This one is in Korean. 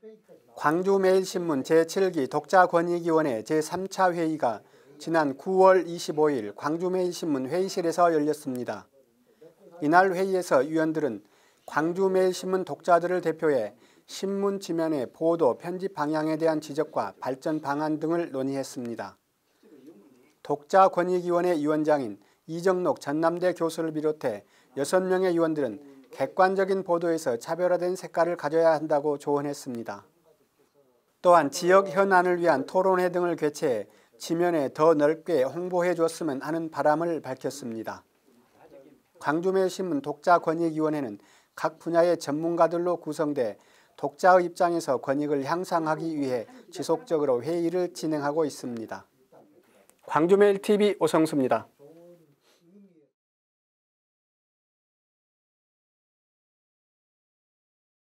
광주매일신문 제7기 독자권익위원회 제3차 회의가 지난 9월 25일 광주매일신문 회의실에서 열렸습니다. 이날 회의에서 위원들은 광주매일신문 독자들을 대표해 신문 지면의 보도, 편집 방향에 대한 지적과 발전 방안 등을 논의했습니다. 독자권익위원회 위원장인 이정록 전남대 교수를 비롯해 6명의 위원들은 객관적인 보도에서 차별화된 색깔을 가져야 한다고 조언했습니다. 또한 지역 현안을 위한 토론회 등을 개최해 지면에 더 넓게 홍보해 줬으면 하는 바람을 밝혔습니다. 광주매일신문 독자권익위원회는 각 분야의 전문가들로 구성돼 독자의 입장에서 권익을 향상하기 위해 지속적으로 회의를 진행하고 있습니다. 광주매일TV 오성수입니다.